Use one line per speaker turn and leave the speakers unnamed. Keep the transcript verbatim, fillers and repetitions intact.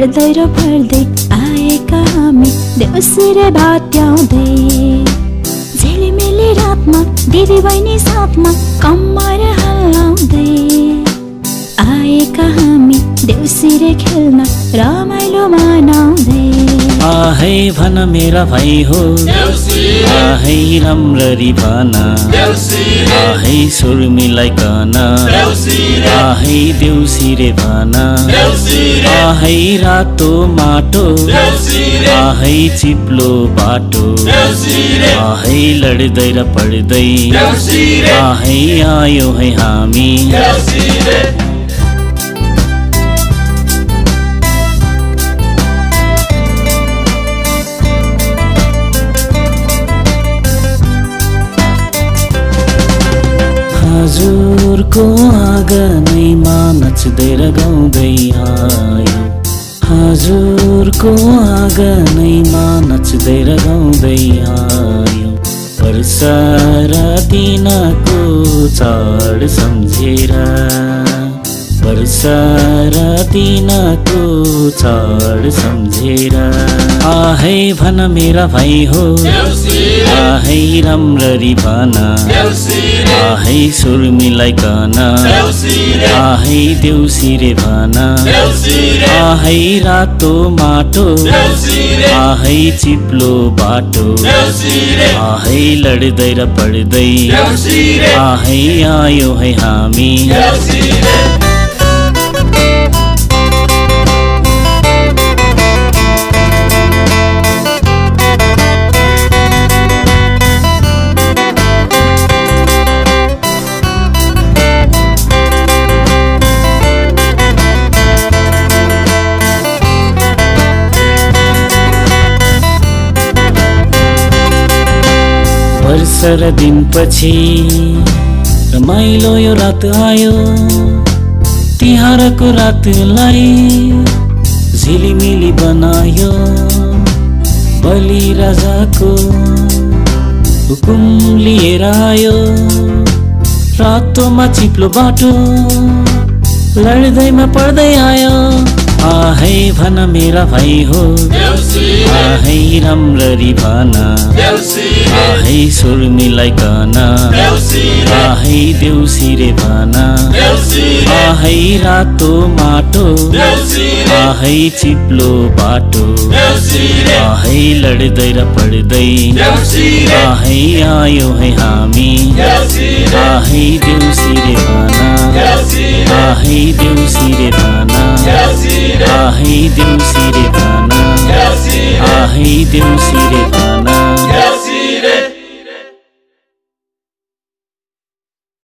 लड्दै र भर्दै आएका हामी देउसिरे बाट्याउँदै झिलिमिली रातमा दिदी बहिनी साथमा कम्मर हल्लाउँदै आएका हामी देउसिरे खेल्न रमाइलो मनाउँदै।
आहै भन मेरा भाइ हो आहै राम्ररी भन आहै सुर मिलाइकन आहै देउसिरे भन आहै रातो माटो आहै चिप्लो बाटो आहै लड्दै र पड्दै आहै आयो है हामी। हजुरको आँगनैमा नच्दै र गाउँदै आयो हजुरको आँगनैमा नच्दै र गाउँदै आयो वर्ष र दिनको चाड सम्झेर वर्ष र दिनको चाड सम्झेर आहै भन मेरा भाइ हो आहै राम्ररी भन आहै सुर मिलाइकन आहै देउसिरे भन आहै रातो माटो आहै चिप्लो बाटो आहै लड्दै र पड्दै आहै आयो है हामी। वर्ष र दिनपछि रमाइलो यो रात आयो तिहारको रातलाई झिलिमिली बनायो बलि राजाको हुकुम लिएर आयो रातोमा चिप्लो बाटो लड्दैमा पड्दै आयो आहै भन मेरा भाइ हो आहै राम्ररी भन आहै सुर मिलाइकन आहै देउसिरे भन आहै रातो माटो आहै चिप्लो बाटो आहै लड्दै र पड्दै आहै आयो है हामी। आहै देउसिरे भन आहै देउसिरे भन आहै देउसिरे भन आहै देउसिरे भन।